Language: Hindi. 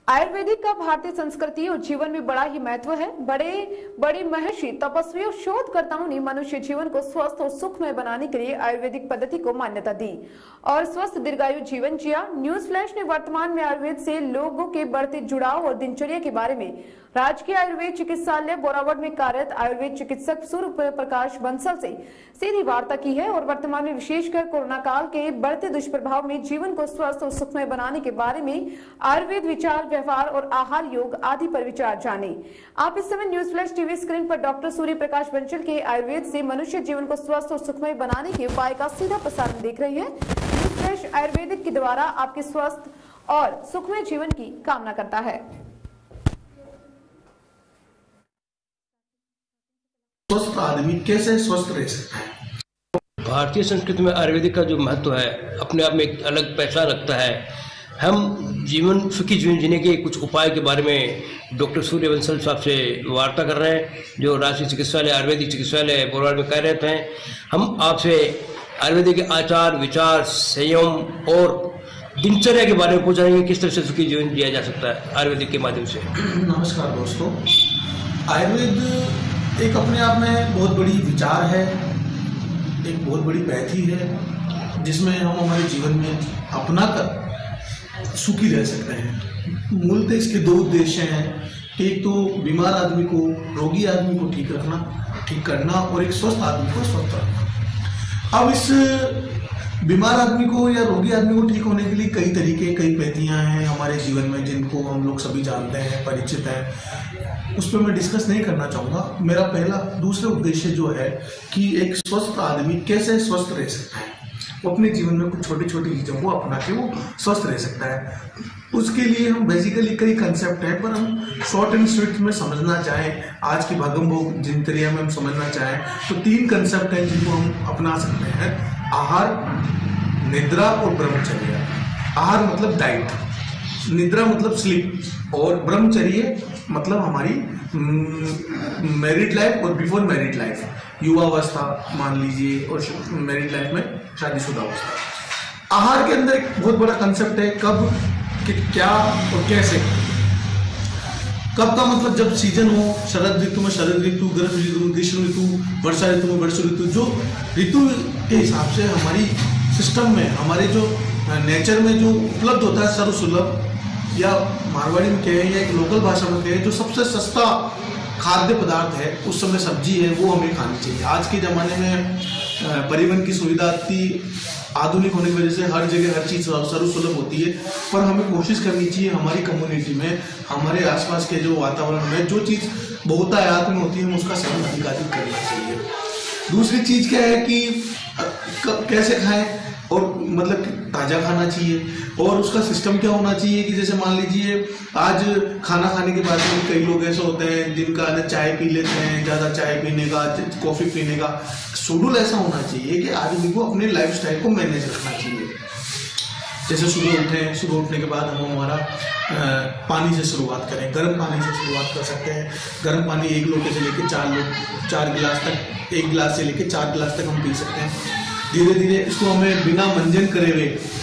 आयुर्वेदिक का भारतीय संस्कृति और जीवन में बड़ा ही महत्व है। बड़े महर्षि, तपस्वी और शोधकर्ताओं ने मनुष्य जीवन को स्वस्थ और सुखमय बनाने के लिए आयुर्वेदिक पद्धति को मान्यता दी और स्वस्थ दीर्घायु जीवन जिया। न्यूज फ्लैश ने वर्तमान में आयुर्वेद से लोगों के बढ़ते जुड़ाव और दिनचर्या के बारे में राजकीय आयुर्वेद चिकित्सालय बोरावड़ में कार्यरत आयुर्वेद चिकित्सक सूर्य प्रकाश बंसल से सीधी वार्ता की है और वर्तमान में विशेषकर कोरोना काल के बढ़ते दुष्प्रभाव में जीवन को स्वस्थ और सुखमय बनाने के बारे में आयुर्वेद विचार, व्यवहार और आहार, योग आदि पर विचार जाने। आप इस समय न्यूज फ्लैश टीवी स्क्रीन पर डॉक्टर सूर्य प्रकाश बंसल के आयुर्वेद से मनुष्य जीवन को स्वस्थ और सुखमय बनाने के उपाय का सीधा प्रसारण देख रहे हैं। न्यूज फ्लैश आयुर्वेदिक के द्वारा आपके स्वस्थ और सुखमय जीवन की कामना करता है। स्वस्थ आदमी कैसे स्वस्थ रह सकता है? भारतीय संस्कृति में आयुर्वेदिक का जो महत्व है अपने आप में एक अलग पहचान रखता है। हम सुखी जीवन जीने के कुछ उपाय के बारे में डॉक्टर सूर्य बंसल साहब से वार्ता कर रहे हैं, जो राष्ट्रीय चिकित्सालय आयुर्वेदिक चिकित्सालय बोरावड़ में कार्यरत हैं। हम आपसे आयुर्वेदिक के आचार, विचार, संयम और दिनचर्या के बारे में पूछ रहे हैं, किस तरह से सुखी जीवन जिया जा सकता है आयुर्वेदिक के माध्यम से। नमस्कार दोस्तों, आयुर्वेद एक अपने आप में बहुत बड़ी विचार है, एक बहुत बड़ी पैथी है जिसमें हम हमारे जीवन में अपना कर सुखी रह सकते हैं। मूलतः इसके दो उद्देश्य हैं, एक तो बीमार आदमी को, रोगी आदमी को ठीक करना और एक स्वस्थ आदमी को स्वस्थ रखना। अब इस बीमार आदमी को या रोगी आदमी को ठीक होने के लिए कई तरीके, कई पैथियां हैं हमारे जीवन में जिनको हम लोग सभी जानते हैं, परिचित हैं। उस पर मैं डिस्कस नहीं करना चाहूँगा। मेरा दूसरा उद्देश्य जो है कि एक स्वस्थ आदमी कैसे स्वस्थ रह सकता है, वो अपने जीवन में कुछ छोटी छोटी चीज़ों को अपना के वो स्वस्थ रह सकता है। उसके लिए हम बेसिकली कई कंसेप्ट हैं, पर हम शॉर्ट एंड स्वीट में समझना चाहें, आज की भागम भोग दिनचर्या में हम समझना चाहें तो 3 कंसेप्ट हैं जिनको हम अपना सकते हैं: आहार, निद्रा और ब्रह्मचर्य। आहार मतलब डाइट, निद्रा मतलब स्लीप और ब्रह्मचर्य मतलब हमारी मैरिड लाइफ और बिफोर मैरिड लाइफ, युवावस्था मान लीजिए, और मैरिड लाइफ में शादीशुदा अवस्था। आहार के अंदर एक बहुत बड़ा कंसेप्ट है, कब, क्या और कैसे। कब का मतलब जब सीजन हो, शरद ऋतु में शरद ऋतु, गर्म ऋतु में ग्रीष्म ऋतु, वर्षा ऋतु में वर्षा ऋतु। जो ऋतु के हिसाब से हमारी सिस्टम में, हमारे जो नेचर में जो उपलब्ध होता है सर्वसुलभ, या मारवाड़ी में कहें या एक लोकल भाषा में कहें, जो सबसे सस्ता खाद्य पदार्थ है उस समय सब्जी है, वो हमें खानी चाहिए। आज के ज़माने में परिवहन की सुविधा इतनी आधुनिक होने की वजह से हर जगह हर चीज़ सर्वसुलभ होती है, पर हमें कोशिश करनी चाहिए हमारी कम्युनिटी में, हमारे आसपास के जो वातावरण में जो चीज़ बहुतायत में होती है हम उसका सेवन अधिकाधिक करना चाहिए। दूसरी चीज़ क्या है कि कैसे खाएं, और मतलब ताज़ा खाना चाहिए, और उसका सिस्टम क्या होना चाहिए कि जैसे मान लीजिए आज खाना खाने के बाद में कई लोग ऐसे होते हैं जिनका चाय पी लेते हैं, ज़्यादा चाय पीने का, कॉफ़ी पीने का शेड्यूल ऐसा होना चाहिए कि आदमी को अपने लाइफस्टाइल को मैनेज रखना चाहिए। जैसे सुबह उठने के बाद हम हमारा पानी से शुरुआत करें, गर्म पानी से शुरुआत कर सकते हैं। गर्म पानी 1 लोटे से लेकर 4 गिलास तक, 1 गिलास से लेकर 4 गिलास तक हम पी सकते हैं। धीरे धीरे इसको हमें बिना मंजन करे हुए